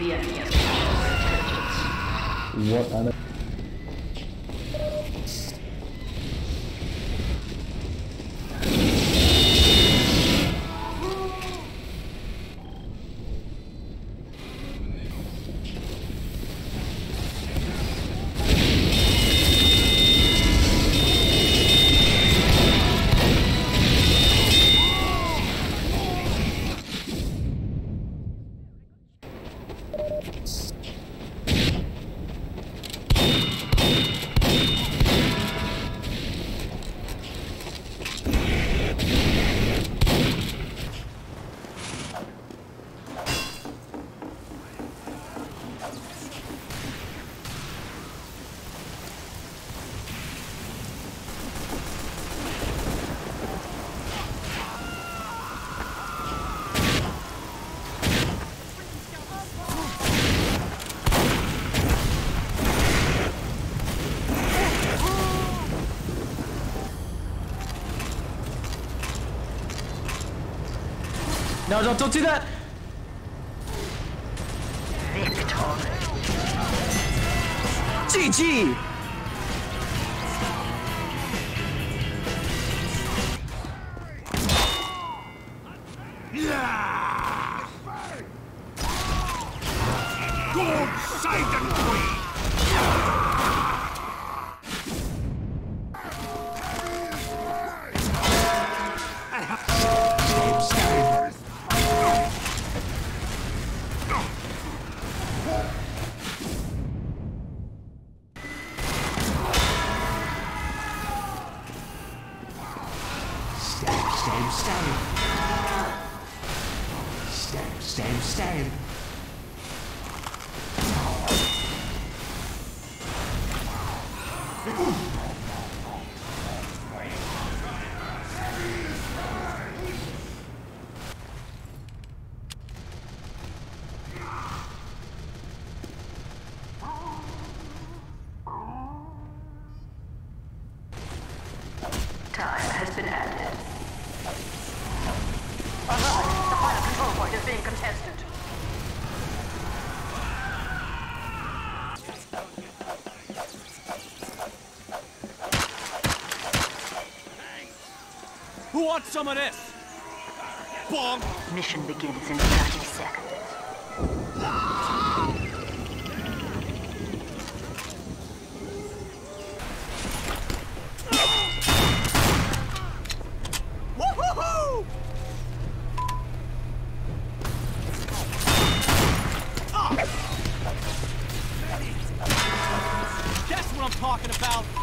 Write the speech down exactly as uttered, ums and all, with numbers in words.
The enemy has captured the What on No, don't, don't do that! Victory! G G! Yeah! God save the queen! Stab, stab. Stab, stab, stab. Time has been added. Alright, the final control point is being contested. Who wants some of this? Bonk! Mission begins in thirty seconds. Woo-hoo-hoo! That's what I'm talking about!